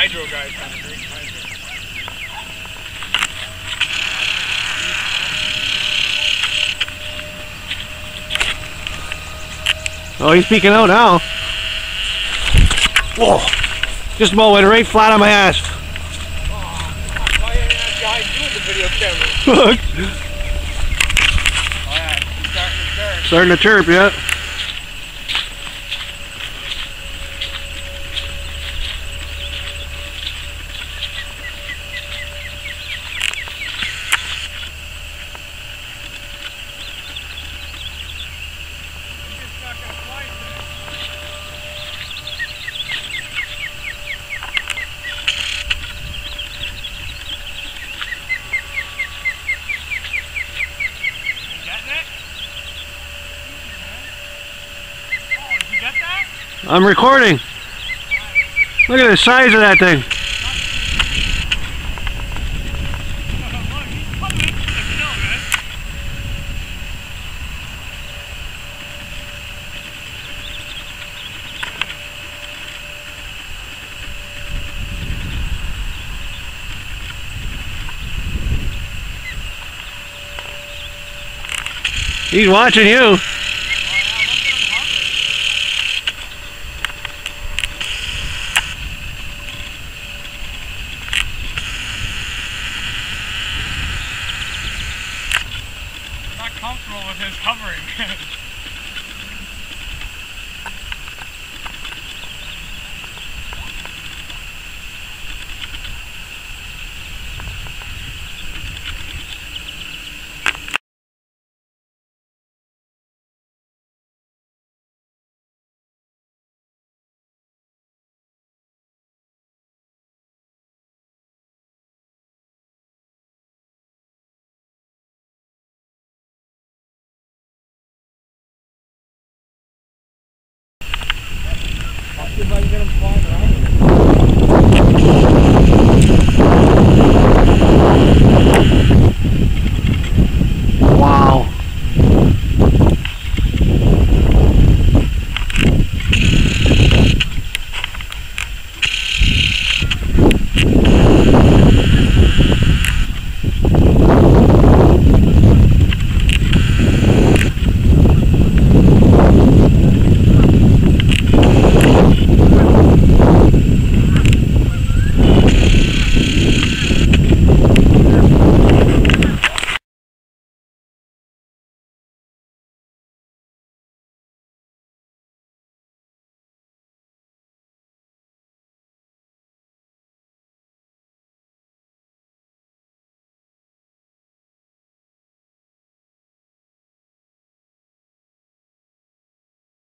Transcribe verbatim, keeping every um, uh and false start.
hydro guys on a great hydro. Oh, he's peeking out now. Whoa! Just about went right flat on my ass. Oh, why didn't that guy do with the video camera? Look. Oh yeah, he's starting to chirp. Starting to chirp, yeah. I'm recording. Look at the size of that thing. He's watching you. Not comfortable with his hovering.